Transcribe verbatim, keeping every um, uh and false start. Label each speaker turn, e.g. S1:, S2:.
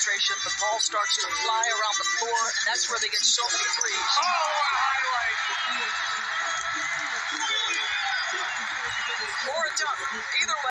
S1: concentration, the ball starts to fly around the floor, and that's where they get so many threes.
S2: Oh, a highlight.
S1: Or a dunk. Either way.